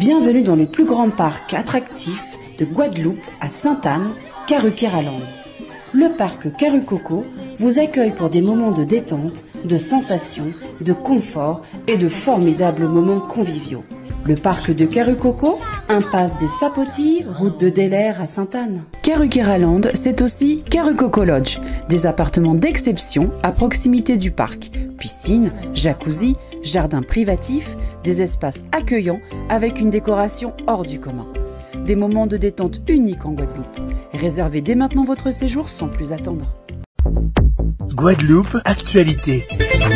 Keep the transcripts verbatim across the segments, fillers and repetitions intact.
Bienvenue dans le plus grand parc attractif de Guadeloupe à Sainte-Anne, Karukéraland. Le parc Karukoko vous accueille pour des moments de détente, de sensations, de confort et de formidables moments conviviaux. Le parc de Karukoko, impasse des Sapotilles, route de Delair à Sainte-Anne. Karukéraland, c'est aussi Karukoko Lodge, des appartements d'exception à proximité du parc. Piscine, jacuzzi, jardin privatif, des espaces accueillants avec une décoration hors du commun. Des moments de détente uniques en Guadeloupe. Réservez dès maintenant votre séjour sans plus attendre. Guadeloupe, actualité.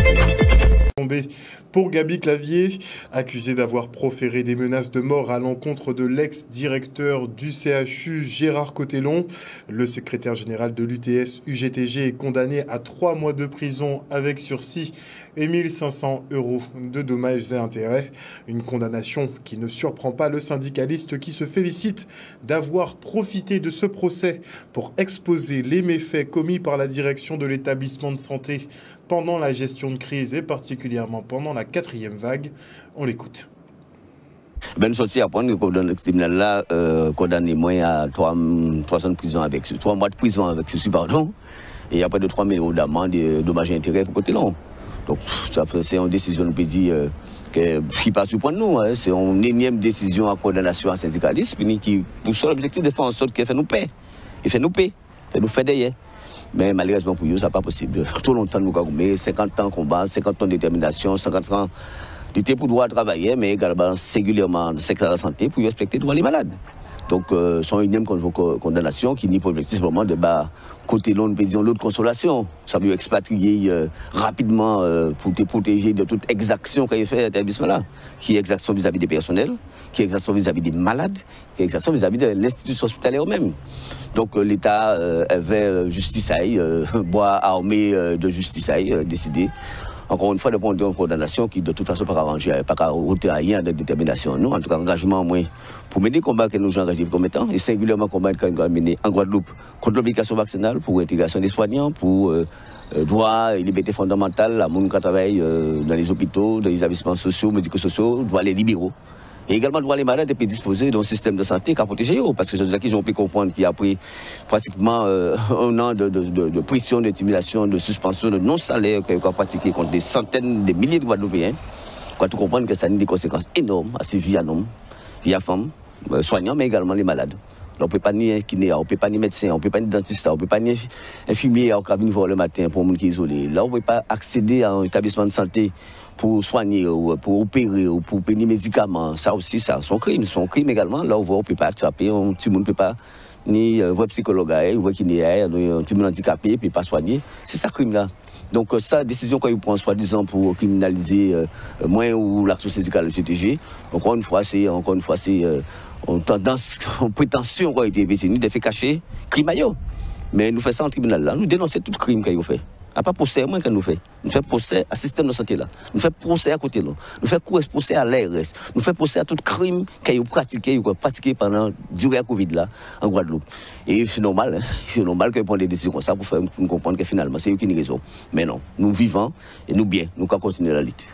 Pour Gaby Clavier, accusé d'avoir proféré des menaces de mort à l'encontre de l'ex-directeur du C H U Gérard Cotellon, le secrétaire général de l'U T S U G T G est condamné à trois mois de prison avec sursis et mille cinq cents euros de dommages et intérêts. Une condamnation qui ne surprend pas le syndicaliste qui se félicite d'avoir profité de ce procès pour exposer les méfaits commis par la direction de l'établissement de santé pendant la gestion de crise et particulièrement pendant la quatrième vague. On l'écoute. Ben, nous sortis à prendre le tribunal là, euh, condamné moins à trois ans de prison avec trois mois de prison avec ceci, pardon, et après de trois mille euros d'amende et dommages et intérêts pour Cotellon. Donc, ça c'est une décision, on peut dire, euh, qui ne pas surprendre nous. Hein. C'est une énième décision à condamnation à syndicaliste qui, pour son objectif, de faire en sorte qu'il fait nous paix. Il fait nous paix, il fait nous faire derrière. Mais malheureusement pour eux, ça n'est pas possible. Trop longtemps, nous avons cinquante ans de combat, cinquante ans de détermination, cinquante ans de pour droit travailler, mais également singulièrement le secteur de la santé pour respecter droit les malades. Donc, euh, son énième condamnation qui n'est pas objectif vraiment de bas côté l'autre l'autre consolation. Ça veut expatrier euh, rapidement euh, pour te protéger de toute exaction qu'il fait à l'établissement-là, qui est exaction vis-à-vis des personnels, qui est exaction vis-à-vis des malades, qui est exaction vis-à-vis de l'institution hospitalière même. Donc, euh, l'État euh, avait justice euh, bois armé euh, de justice euh, décidé. Encore une fois, de prendre une condamnation qui, de toute façon, pas arranger, pas arrêter rien de détermination. Nous, en tout cas, engagement, moi, pour mener le combat que nous avons engagé comme étant, et singulièrement combat que nous avons mené en Guadeloupe contre l'obligation vaccinale, pour l'intégration des soignants, pour euh, droits et libertés fondamentales, la monde qui travaille euh, dans les hôpitaux, dans les établissements sociaux, médico-sociaux, droits les libéraux. Et également, droit les malades et disposer d'un système de santé qui a protégé eux. Parce que je dis qu'ils ont pu comprendre qu'il y a pris pratiquement euh, un an de, de, de, de pression, d'intimidation, de suspension, de non-salaire qu'ils ont pratiqué contre des centaines, des milliers de Guadeloupéens. Quand on comprend que ça a des conséquences énormes à ces vies à hommes, vies à femmes, euh, soignants, mais également les malades. On ne peut pas ni kiné, on ne peut pas ni médecin, on ne peut pas ni dentiste, on ne peut pas ni infirmier au cabine voir le matin pour un monde qui est isolé. Là, on ne peut pas accéder à un établissement de santé pour soigner, ou pour opérer, ou pour payer des médicaments. Ça aussi, ça, c'est un crime. C'est un crime également. Là, on voit, on ne peut pas attraper, un petit monde ne peut pas ni euh, voir psychologue, ou voir kiné, un petit monde handicapé, et puis pas soigner. C'est ça, crime là. Donc, euh, ça, décision qu'on prend, soi-disant, pour criminaliser euh, moins ou l'action syndicale du G T G, encore une fois, c'est, encore une fois, c'est, euh, on tendance, en prétention qu'on a été détenus, de faire cacher, crime ailleurs. Mais nous faisons ça en tribunal là, nous dénonçons tout crime qu'on a fait. À pas procès, moins qu'on nous fait. Nous faisons procès à système de santé là. Nous faisons procès à côté là. Nous faisons procès à l'A R S. Nous faisons procès à tout crime qu'on a pratiqué, qu'on a pratiqué pendant durant la Covid là, en Guadeloupe. Et c'est normal, hein? C'est normal qu'on prenne des décisions comme ça pour faire pour nous comprendre que finalement, c'est eux qui ont raison. Mais non, nous vivons et nous bien, nous allons continuer la lutte.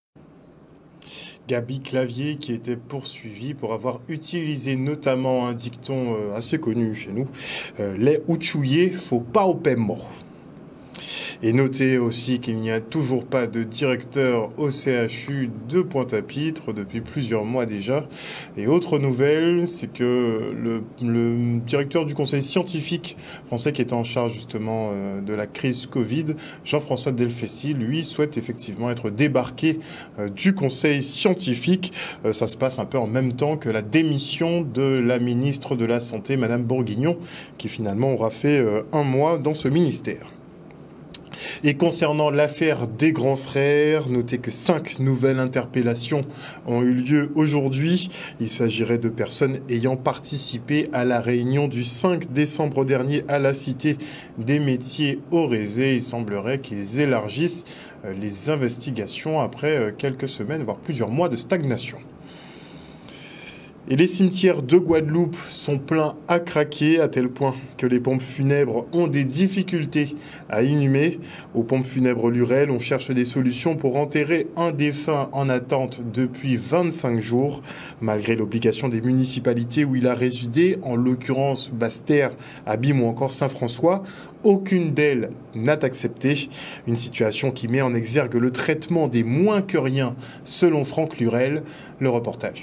Gaby Clavier qui était poursuivi pour avoir utilisé notamment un dicton euh, assez connu chez nous, euh, les outchouillés, faut pas au paiement. Et notez aussi qu'il n'y a toujours pas de directeur au C H U de Pointe-à-Pitre depuis plusieurs mois déjà. Et autre nouvelle, c'est que le, le directeur du conseil scientifique français qui est en charge justement euh, de la crise Covid, Jean-François Delfecy, lui souhaite effectivement être débarqué euh, du conseil scientifique. Euh, ça se passe un peu en même temps que la démission de la ministre de la Santé, Madame Bourguignon, qui finalement aura fait euh, un mois dans ce ministère. Et concernant l'affaire des grands frères, notez que cinq nouvelles interpellations ont eu lieu aujourd'hui. Il s'agirait de personnes ayant participé à la réunion du cinq décembre dernier à la Cité des métiers au Rézé. Il semblerait qu'ils élargissent les investigations après quelques semaines, voire plusieurs mois de stagnation. Et les cimetières de Guadeloupe sont pleins à craquer, à tel point que les pompes funèbres ont des difficultés à inhumer. Aux pompes funèbres Lurel, on cherche des solutions pour enterrer un défunt en attente depuis vingt-cinq jours, malgré l'obligation des municipalités où il a résidé, en l'occurrence Basse-Terre, Abîme ou encore Saint-François. Aucune d'elles n'a accepté. Une situation qui met en exergue le traitement des moins que rien, selon Franck Lurel. Le reportage.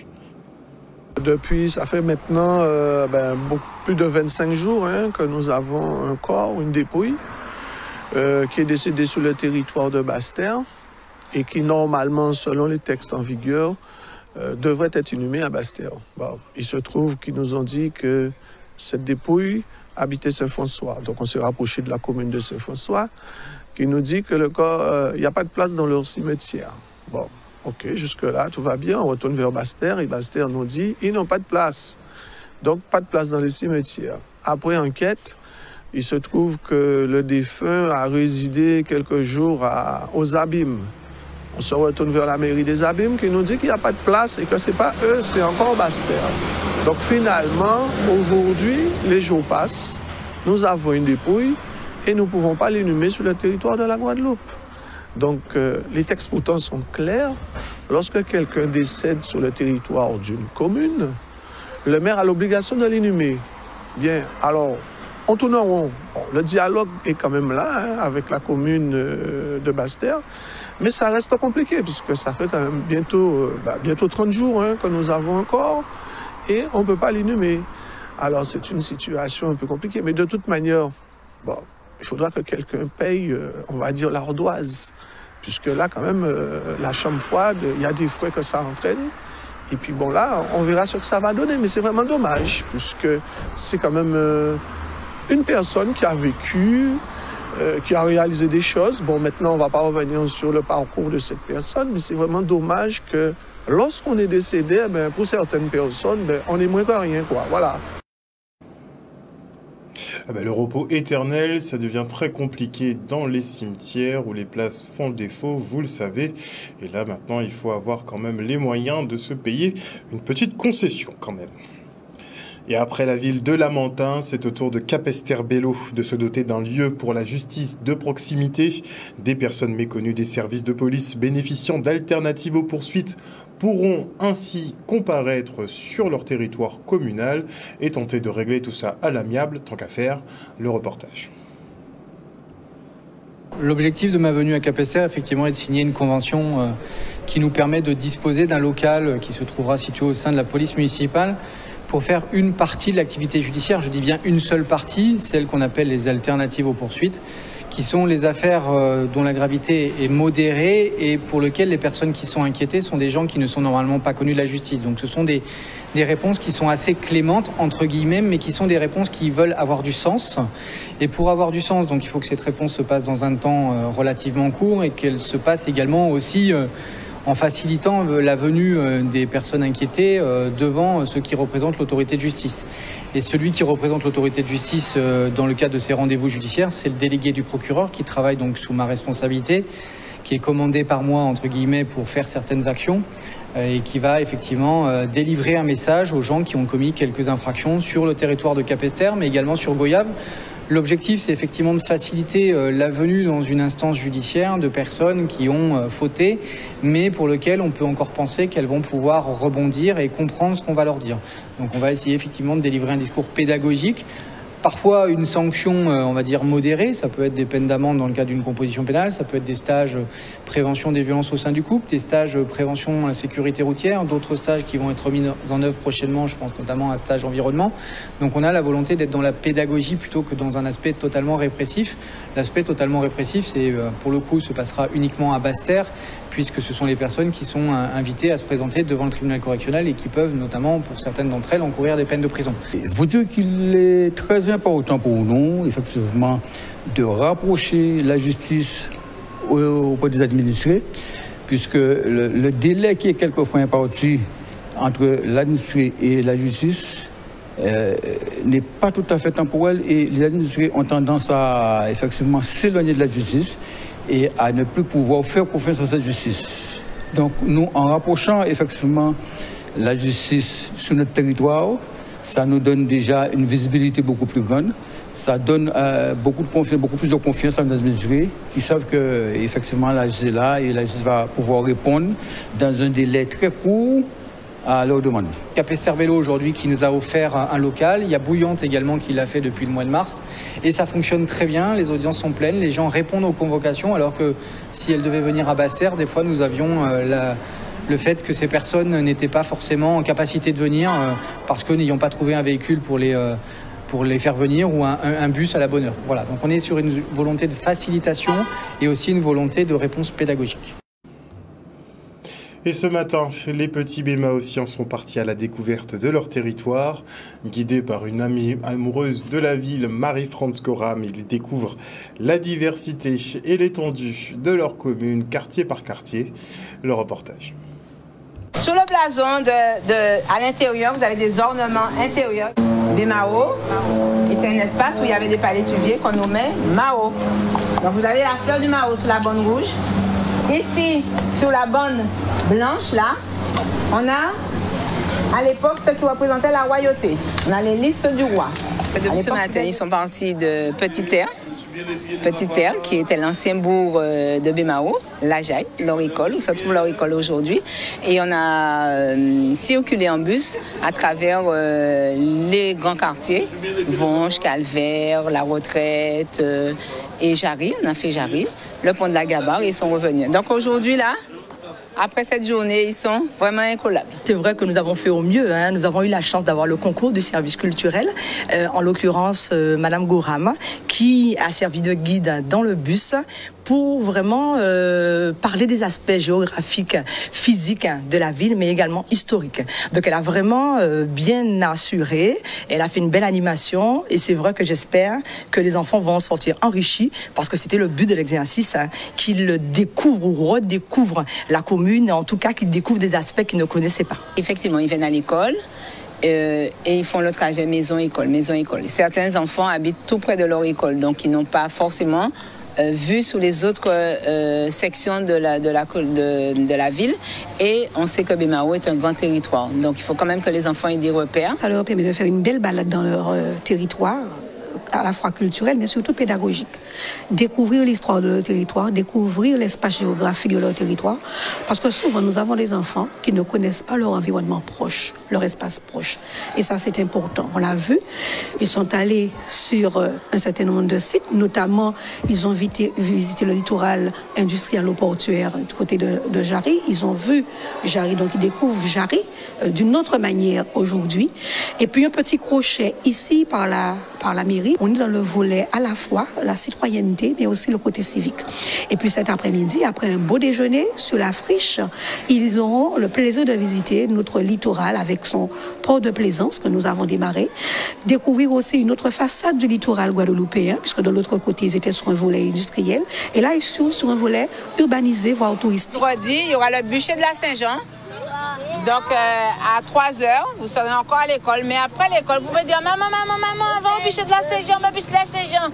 Depuis, ça fait maintenant euh, ben, beaucoup, plus de vingt-cinq jours hein, que nous avons un corps, une dépouille, euh, qui est décédé sur le territoire de Basse-Terre et qui, normalement, selon les textes en vigueur, euh, devrait être inhumé à Basse-Terre. Bon, il se trouve qu'ils nous ont dit que cette dépouille habitait Saint-François. Donc, on s'est rapproché de la commune de Saint-François, qui nous dit que le corps, il n'y a pas de place dans leur cimetière. Bon. Ok, jusque-là, tout va bien. On retourne vers Basse-Terre et Basse-Terre nous dit ils n'ont pas de place. Donc, pas de place dans les cimetières. Après enquête, il se trouve que le défunt a résidé quelques jours à, aux Abîmes. On se retourne vers la mairie des Abîmes qui nous dit qu'il n'y a pas de place et que ce n'est pas eux, c'est encore Basse-Terre. Donc, finalement, aujourd'hui, les jours passent. Nous avons une dépouille et nous ne pouvons pas l'inhumer sur le territoire de la Guadeloupe. Donc, euh, les textes pourtant sont clairs. Lorsque quelqu'un décède sur le territoire d'une commune, le maire a l'obligation de l'inhumer. Bien, alors, on tourne en rond. Bon, le dialogue est quand même là, hein, avec la commune euh, de Basse-Terre, mais ça reste compliqué, puisque ça fait quand même bientôt, euh, bah, bientôt trente jours hein, que nous avons encore, et on ne peut pas l'inhumer. Alors, c'est une situation un peu compliquée, mais de toute manière, bon, il faudra que quelqu'un paye, euh, on va dire, l'ardoise. Puisque là, quand même, euh, la chambre froide, il y a des frais que ça entraîne. Et puis bon, là, on verra ce que ça va donner. Mais c'est vraiment dommage, puisque c'est quand même euh, une personne qui a vécu, euh, qui a réalisé des choses. Bon, maintenant, on ne va pas revenir sur le parcours de cette personne, mais c'est vraiment dommage que lorsqu'on est décédé, ben, pour certaines personnes, ben, on est moins que rien, quoi. Voilà. Ah ben, le repos éternel, ça devient très compliqué dans les cimetières où les places font le défaut, vous le savez. Et là, maintenant, il faut avoir quand même les moyens de se payer une petite concession quand même. Et après la ville de Lamentin, c'est au tour de Capesterre-Belle-Eau de se doter d'un lieu pour la justice de proximité. Des personnes méconnues des services de police bénéficiant d'alternatives aux poursuites pourront ainsi comparaître sur leur territoire communal et tenter de régler tout ça à l'amiable, tant qu'à faire, le reportage. L'objectif de ma venue à Capesterre, effectivement, est de signer une convention euh, qui nous permet de disposer d'un local qui se trouvera situé au sein de la police municipale pour faire une partie de l'activité judiciaire. Je dis bien une seule partie, celle qu'on appelle les alternatives aux poursuites, qui sont les affaires euh, dont la gravité est modérée et pour lesquelles les personnes qui sont inquiétées sont des gens qui ne sont normalement pas connus de la justice. Donc ce sont des, des réponses qui sont assez clémentes, entre guillemets, mais qui sont des réponses qui veulent avoir du sens. Et pour avoir du sens, donc il faut que cette réponse se passe dans un temps euh, relativement court et qu'elle se passe également aussi euh, en facilitant la venue des personnes inquiétées devant ceux qui représentent l'autorité de justice. Et celui qui représente l'autorité de justice dans le cadre de ces rendez-vous judiciaires, c'est le délégué du procureur qui travaille donc sous ma responsabilité, qui est commandé par moi, entre guillemets, pour faire certaines actions et qui va effectivement délivrer un message aux gens qui ont commis quelques infractions sur le territoire de Capesterre, mais également sur Goyave. L'objectif, c'est effectivement de faciliter la venue dans une instance judiciaire de personnes qui ont fauté, mais pour lesquelles on peut encore penser qu'elles vont pouvoir rebondir et comprendre ce qu'on va leur dire. Donc on va essayer effectivement de délivrer un discours pédagogique, parfois une sanction, on va dire, modérée. Ça peut être des peines d'amende dans le cadre d'une composition pénale, ça peut être des stages prévention des violences au sein du couple, des stages prévention à la sécurité routière, d'autres stages qui vont être mis en œuvre prochainement, je pense notamment à un stage environnement. Donc on a la volonté d'être dans la pédagogie plutôt que dans un aspect totalement répressif. L'aspect totalement répressif, c'est pour le coup, se passera uniquement à Basse-Terre, puisque ce sont les personnes qui sont invitées à se présenter devant le tribunal correctionnel et qui peuvent, notamment pour certaines d'entre elles, encourir des peines de prison. Vous dire qu'il est très important pour nous, effectivement, de rapprocher la justice auprès des administrés, puisque le, le délai qui est quelquefois imparti entre l'administré et la justice euh, n'est pas tout à fait temporel et les administrés ont tendance à effectivement s'éloigner de la justice et à ne plus pouvoir faire confiance à cette justice. Donc nous, en rapprochant effectivement la justice sur notre territoire, ça nous donne déjà une visibilité beaucoup plus grande. Ça donne euh, beaucoup, de confiance, beaucoup plus de confiance à nos administrés qui savent qu'effectivement la justice est là et la justice va pouvoir répondre dans un délai très court à leurs demandes. Capesterre Vélo aujourd'hui qui nous a offert un, un local. Il y a Bouillante également qui l'a fait depuis le mois de mars. Et ça fonctionne très bien, les audiences sont pleines, les gens répondent aux convocations alors que si elles devaient venir à Basse-Terre, des fois nous avions euh, la... le fait que ces personnes n'étaient pas forcément en capacité de venir euh, parce que n'ayant pas trouvé un véhicule pour les, euh, pour les faire venir ou un, un bus à la bonne heure. Voilà, donc on est sur une volonté de facilitation et aussi une volonté de réponse pédagogique. Et ce matin, les petits Bémaotiens sont partis à la découverte de leur territoire. Guidés par une amie amoureuse de la ville, Marie-France Coram, ils découvrent la diversité et l'étendue de leur commune, quartier par quartier. Le reportage. Sur le blason, de, de, à l'intérieur, vous avez des ornements intérieurs. Bémao était un espace où il y avait des palétuviers qu'on nommait Mao. Donc vous avez la fleur du Mao sur la bande rouge. Ici, sur la bande blanche, là, on a à l'époque ce qui représentait la royauté. On a les listes du roi. Depuis ce matin, ils sont partis de Petite Terre. Petite Terre, qui était l'ancien bourg de Bémao, La Jaille, leur école, où se trouve leur école aujourd'hui. Et on a euh, circulé en bus à travers euh, les grands quartiers, Vonge, Calvaire, La Retraite euh, et Jarry. On a fait Jarry, le pont de la Gabarre, et ils sont revenus. Donc aujourd'hui, là, après cette journée, ils sont vraiment incollables. C'est vrai que nous avons fait au mieux. Hein. Nous avons eu la chance d'avoir le concours du service culturel, euh, en l'occurrence euh, Madame Gorama, qui a servi de guide dans le bus pour vraiment euh, parler des aspects géographiques, physiques de la ville, mais également historiques. Donc elle a vraiment euh, bien assuré, elle a fait une belle animation, et c'est vrai que j'espère que les enfants vont en sortir enrichis, parce que c'était le but de l'exercice, hein, qu'ils découvrent ou redécouvrent la commune, en tout cas qu'ils découvrent des aspects qu'ils ne connaissaient pas. Effectivement, ils viennent à l'école. Euh, et ils font le trajet maison-école, maison-école. Certains enfants habitent tout près de leur école, donc ils n'ont pas forcément euh, vu sous les autres euh, sections de la, de, la, de, de la ville. Et on sait que Bémao est un grand territoire, donc il faut quand même que les enfants aient des repères. Ça leur permet de faire une belle balade dans leur euh, territoire, à la fois culturelle, mais surtout pédagogique. Découvrir l'histoire de leur territoire, découvrir l'espace géographique de leur territoire, parce que souvent, nous avons des enfants qui ne connaissent pas leur environnement proche, leur espace proche. Et ça, c'est important. On l'a vu, ils sont allés sur euh, un certain nombre de sites, notamment, ils ont visité, visité le littoral industriel portuaire du côté de, de Jarry. Ils ont vu Jarry, donc ils découvrent Jarry euh, d'une autre manière aujourd'hui. Et puis, un petit crochet ici par la, par la mairie. On est dans le volet à la fois la citoyenneté, mais aussi le côté civique. Et puis cet après-midi, après un beau déjeuner sur la friche, ils auront le plaisir de visiter notre littoral avec son port de plaisance que nous avons démarré. Découvrir aussi une autre façade du littoral guadeloupéen, puisque de l'autre côté, ils étaient sur un volet industriel. Et là, ils sont sur un volet urbanisé, voire touristique. Vendredi, il y aura le bûcher de la Saint-Jean. Donc euh, à trois heures, vous serez encore à l'école. Mais après l'école, vous pouvez dire maman, maman, maman, avant au bûcher de la Saint-Jean, au bûcher de la Saint-Jean.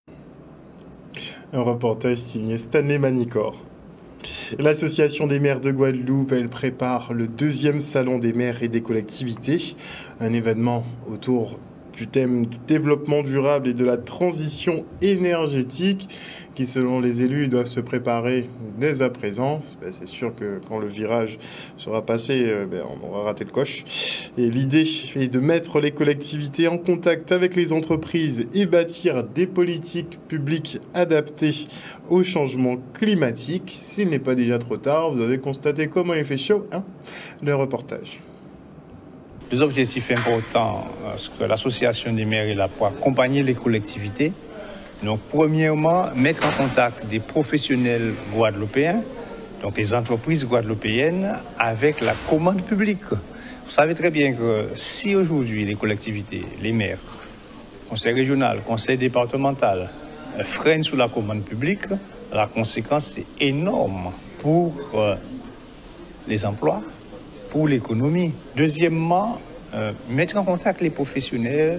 Un reportage signé Stanley Manicor. L'association des maires de Guadeloupe, elle prépare le deuxième salon des maires et des collectivités, un événement autour du thème du développement durable et de la transition énergétique qui, selon les élus, doivent se préparer dès à présent. Ben, c'est sûr que quand le virage sera passé, ben, on aura raté le coche. Et l'idée est de mettre les collectivités en contact avec les entreprises et bâtir des politiques publiques adaptées au changement climatique. S'il n'est pas déjà trop tard, vous avez constaté comment il fait chaud, hein ? Le reportage. Deux objectifs importants, parce que l'association des maires est là pour accompagner les collectivités. Donc, premièrement, mettre en contact des professionnels guadeloupéens, donc les entreprises guadeloupéennes, avec la commande publique. Vous savez très bien que si aujourd'hui les collectivités, les maires, conseil régional, conseil départemental, freinent sous la commande publique, la conséquence est énorme pour euh, les emplois, pour l'économie. Deuxièmement, euh, mettre en contact les professionnels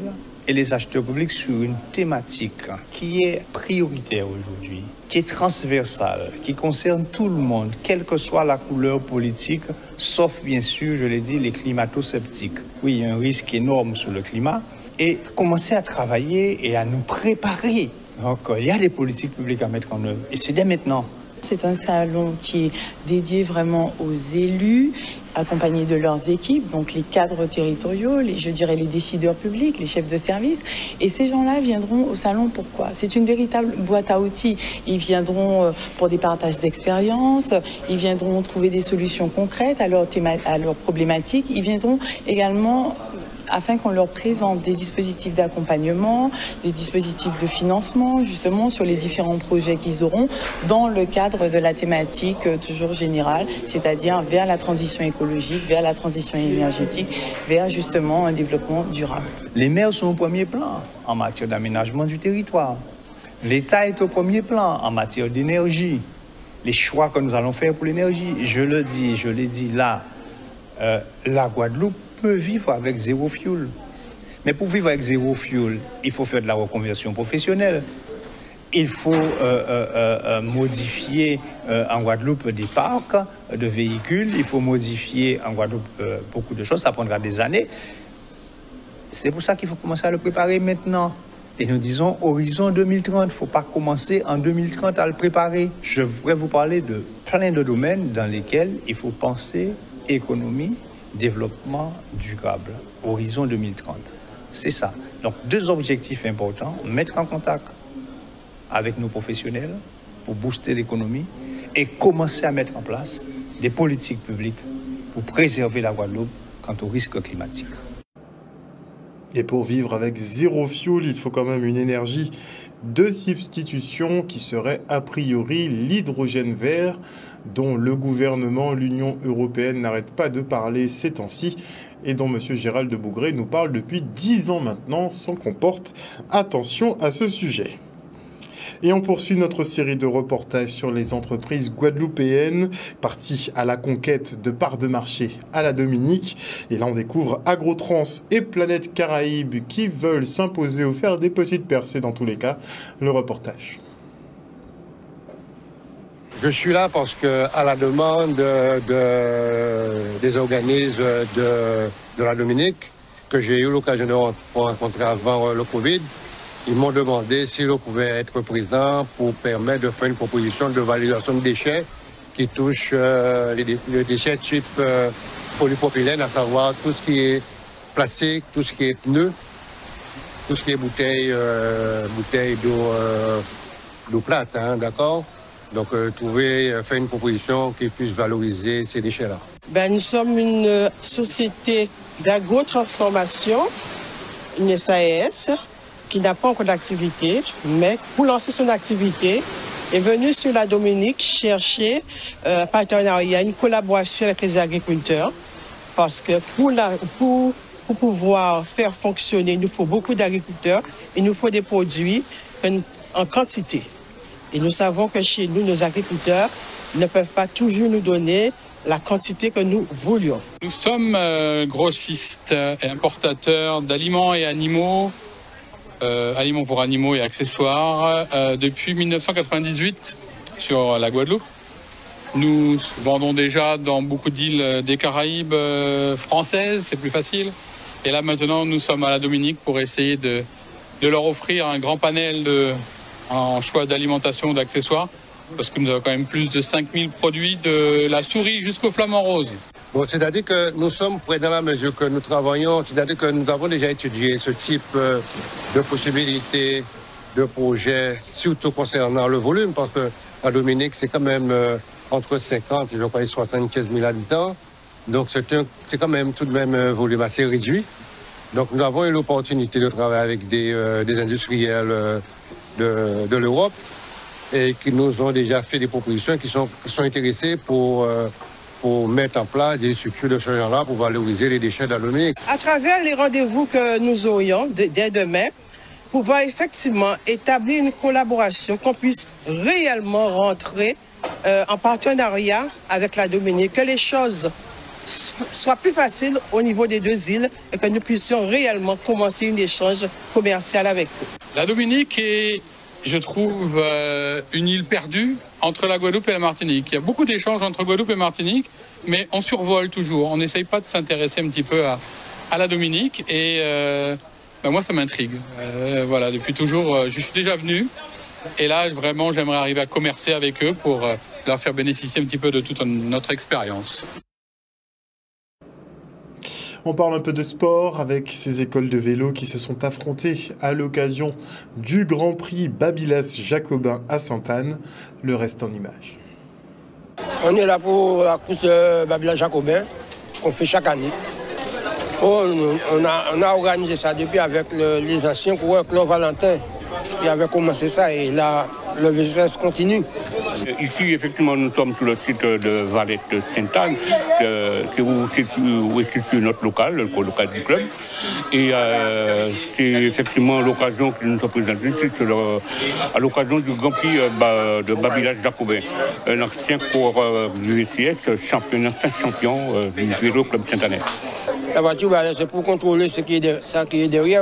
et les acheteurs publics sur une thématique qui est prioritaire aujourd'hui, qui est transversale, qui concerne tout le monde, quelle que soit la couleur politique, sauf bien sûr, je l'ai dit, les climato-sceptiques. Oui, il y a un risque énorme sur le climat et commencer à travailler et à nous préparer. Donc, il y a des politiques publiques à mettre en œuvre et c'est dès maintenant. C'est un salon qui est dédié vraiment aux élus, accompagnés de leurs équipes, donc les cadres territoriaux, les, je dirais les décideurs publics, les chefs de service. Et ces gens-là viendront au salon pourquoi? C'est une véritable boîte à outils. Ils viendront pour des partages d'expériences, ils viendront trouver des solutions concrètes à leurs théma- à leurs problématiques. Ils viendront également afin qu'on leur présente des dispositifs d'accompagnement, des dispositifs de financement, justement, sur les différents projets qu'ils auront dans le cadre de la thématique euh, toujours générale, c'est-à-dire vers la transition écologique, vers la transition énergétique, vers justement un développement durable. Les maires sont au premier plan en matière d'aménagement du territoire. L'État est au premier plan en matière d'énergie. Les choix que nous allons faire pour l'énergie, je le dis, je l'ai dit là, euh, la Guadeloupe peut vivre avec zéro fuel. Mais pour vivre avec zéro fuel, il faut faire de la reconversion professionnelle. Il faut euh, euh, euh, modifier euh, en Guadeloupe des parcs de véhicules. Il faut modifier en Guadeloupe euh, beaucoup de choses. Ça prendra des années. C'est pour ça qu'il faut commencer à le préparer maintenant. Et nous disons horizon deux mille trente. Il ne faut pas commencer en deux mille trente à le préparer. Je voudrais vous parler de plein de domaines dans lesquels il faut penser économie, développement durable, horizon deux mille trente. C'est ça. Donc, deux objectifs importants, mettre en contact avec nos professionnels pour booster l'économie et commencer à mettre en place des politiques publiques pour préserver la Guadeloupe quant au risque climatique. Et pour vivre avec zéro fuel, il faut quand même une énergie de substitution qui serait a priori l'hydrogène vert, dont le gouvernement, l'Union européenne n'arrête pas de parler ces temps-ci et dont M. Gérald de Bougré nous parle depuis dix ans maintenant sans qu'on porte attention à ce sujet. Et on poursuit notre série de reportages sur les entreprises guadeloupéennes parties à la conquête de parts de marché à la Dominique. Et là, on découvre Agrotrans et Planète Caraïbes qui veulent s'imposer ou faire des petites percées dans tous les cas. Le reportage. Je suis là parce que, à la demande de, de, des organismes de, de la Dominique, que j'ai eu l'occasion de rencontrer avant le Covid, ils m'ont demandé si je pouvais être présent pour permettre de faire une proposition de valorisation de déchets qui touche euh, les, les déchets type euh, polypropylène, à savoir tout ce qui est plastique, tout ce qui est pneus, tout ce qui est bouteilles euh, bouteille d'eau euh, d'eau plate, hein, d'accord? Donc, euh, trouver, euh, faire une proposition qui puisse valoriser ces déchets-là. Ben, nous sommes une société d'agrotransformation, une S A S, qui n'a pas encore d'activité, mais pour lancer son activité, est venue sur la Dominique chercher un euh, partenariat, une collaboration avec les agriculteurs, parce que pour, la, pour, pour pouvoir faire fonctionner, il nous faut beaucoup d'agriculteurs, il nous faut des produits en quantité. Et nous savons que chez nous, nos agriculteurs ne peuvent pas toujours nous donner la quantité que nous voulions. Nous sommes euh, grossistes et importateurs d'aliments et animaux, euh, aliments pour animaux et accessoires, euh, depuis mille neuf cent quatre-vingt-dix-huit sur la Guadeloupe. Nous vendons déjà dans beaucoup d'îles des Caraïbes euh, françaises, c'est plus facile. Et là maintenant, nous sommes à la Dominique pour essayer de, de leur offrir un grand panel de, en choix d'alimentation, d'accessoires, parce que nous avons quand même plus de cinq mille produits, de la souris jusqu'au flamant rose. Bon, c'est-à-dire que nous sommes prêts dans la mesure que nous travaillons, c'est-à-dire que nous avons déjà étudié ce type de possibilités, de projets, surtout concernant le volume, parce que la Dominique, c'est quand même entre cinquante et je crois soixante-quinze mille habitants, donc c'est, un, c'est quand même tout de même un volume assez réduit. Donc nous avons eu l'opportunité de travailler avec des, euh, des industriels euh, de, de l'Europe et qui nous ont déjà fait des propositions qui sont, qui sont intéressés pour... Euh, pour mettre en place des structures de ce genre-là pour valoriser les déchets de la Dominique. À travers les rendez-vous que nous aurions de, dès demain, pouvoir effectivement établir une collaboration, qu'on puisse réellement rentrer euh, en partenariat avec la Dominique, que les choses soit plus facile au niveau des deux îles et que nous puissions réellement commencer un échange commercial avec eux. La Dominique est, je trouve, euh, une île perdue entre la Guadeloupe et la Martinique. Il y a beaucoup d'échanges entre Guadeloupe et Martinique, mais on survole toujours. On n'essaye pas de s'intéresser un petit peu à, à la Dominique. Et euh, ben moi, ça m'intrigue. Euh, voilà, depuis toujours, euh, je suis déjà venu. Et là, vraiment, j'aimerais arriver à commercer avec eux pour euh, leur faire bénéficier un petit peu de toute notre expérience. On parle un peu de sport avec ces écoles de vélo qui se sont affrontées à l'occasion du Grand Prix Babylas Jacobin à Sainte-Anne. Le reste en images. On est là pour la course Babylas Jacobin qu'on fait chaque année. On a, on a organisé ça depuis avec le, les anciens coureurs Claude Valentin. Il avait commencé ça et là, le business continue. Ici, effectivement, nous sommes sur le site de Valette de Sainte-Anne, euh, c'est où est situé notre local, le local du club. Et euh, c'est effectivement l'occasion qui nous a présenté ici, à l'occasion du Grand Prix euh, de Babylas Jacobin, un ancien coureur du V C S, champion, ancien champion euh, du vélo club Sainte-Anne. La voiture, c'est pour contrôler ce qui est, de, ce qui est derrière.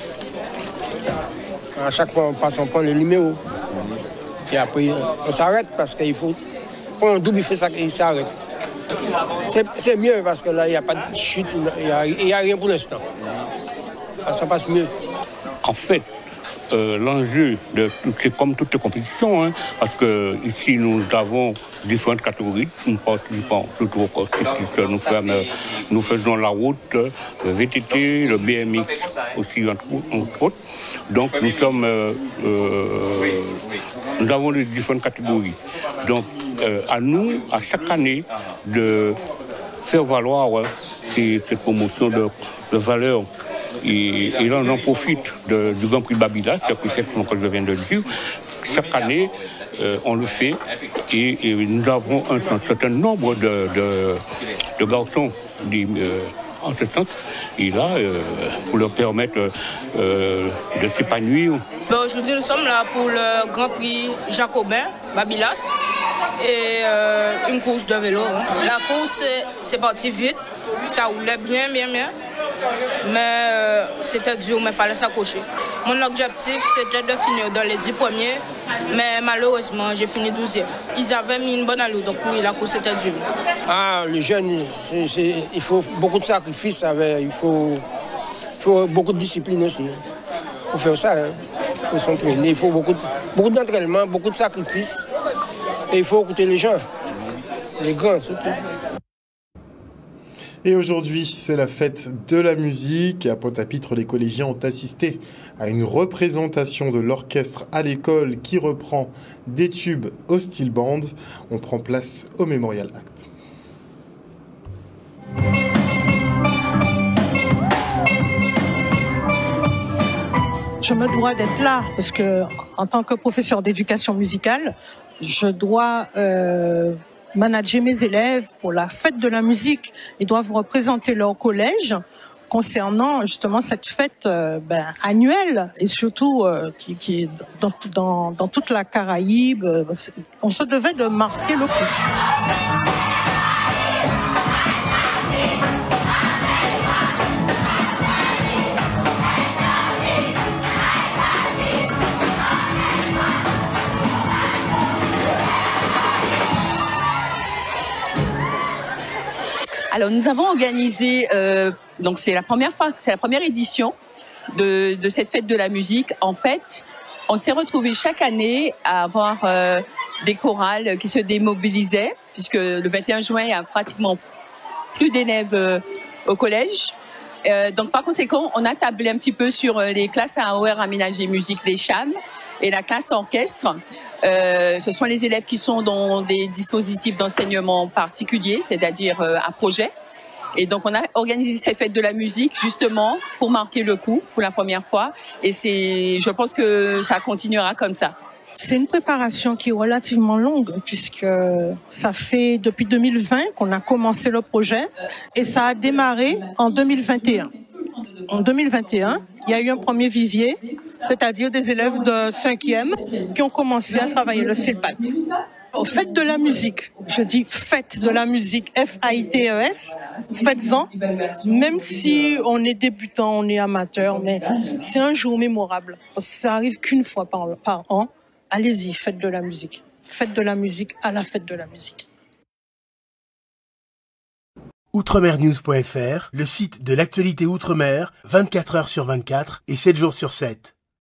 À chaque fois, on passe, on prend le numéro. Et après, on s'arrête parce qu'il faut. Quand on double, il fait ça, il s'arrête. C'est mieux parce que là, il n'y a pas de chute, il n'y a, a rien pour l'instant. Ça passe mieux. En fait, euh, l'enjeu, c'est comme toutes les compétitions, hein, parce que ici, nous avons différentes catégories. Nous participons surtout au courses cyclistes. Nous, faisons, nous faisons la route, le V T T, le B M X aussi, entre autres. Donc, nous sommes, euh, euh, nous avons les différentes catégories. Donc, euh, à nous, à chaque année, de faire valoir euh, ces, cette promotion de, de valeur. Et, et là, on en profite de, du Grand Prix Babylas, c'est ce que je viens de dire. Chaque année, euh, on le fait et, et nous avons un, un certain nombre de, de, de garçons des, euh, en ce sens. Et là, euh, pour leur permettre euh, de s'épanouir. Ben aujourd'hui, nous sommes là pour le Grand Prix Jacobin, Babylas, et euh, une course de vélo. La course, c'est parti vite, ça roulait bien, bien, bien. Mais euh, c'était dur, mais il fallait s'accrocher. Mon objectif, c'était de finir dans les dix premiers, mais malheureusement, j'ai fini douzième. Ils avaient mis une bonne allure, donc oui, la course était dure. Ah, les jeunes, c'est, c'est, il faut beaucoup de sacrifices, avec, il, faut, il faut beaucoup de discipline aussi. Pour faire ça, hein. Il faut s'entraîner, il faut beaucoup, de, beaucoup d'entraînement, beaucoup de sacrifices. Et il faut écouter les gens, les grands surtout. Et aujourd'hui, c'est la fête de la musique. À Pointe-à-Pitre, les collégiens ont assisté à une représentation de l'orchestre à l'école qui reprend des tubes au style band. On prend place au Memorial Act. Je me dois d'être là parce que, en tant que professeur d'éducation musicale, je dois euh, manager mes élèves pour la fête de la musique. Ils doivent représenter leur collège concernant justement cette fête euh, ben, annuelle et surtout euh, qui, qui est dans, dans, dans toute la Caraïbe. Euh, on se devait de marquer le coup. Alors nous avons organisé, euh, donc c'est la première fois, c'est la première édition de, de cette fête de la musique. En fait, on s'est retrouvés chaque année à avoir euh, des chorales qui se démobilisaient, puisque le vingt et un juin, il y a pratiquement plus d'élèves euh, au collège. Euh, donc par conséquent, on a tablé un petit peu sur les classes à horaires aménagés musique, les C H A M, et la classe orchestre. Euh, ce sont les élèves qui sont dans des dispositifs d'enseignement particuliers, c'est-à-dire euh, à projet. Et donc on a organisé ces fêtes de la musique justement pour marquer le coup pour la première fois. Et c'est, je pense que ça continuera comme ça. C'est une préparation qui est relativement longue puisque ça fait depuis deux mille vingt qu'on a commencé le projet et ça a démarré en deux mille vingt et un. En deux mille vingt et un, il y a eu un premier vivier, c'est-à-dire des élèves de cinquième qui ont commencé à travailler le style band. Faites de la musique. Je dis faites de la musique, F A I T E S. Faites-en. Même si on est débutant, on est amateur, mais c'est un jour mémorable. Ça arrive qu'une fois par, par an. Allez-y, faites de la musique. Faites de la musique à la fête de la musique. outremernews point F R, le site de l'actualité outre-mer, vingt-quatre heures sur vingt-quatre et sept jours sur sept.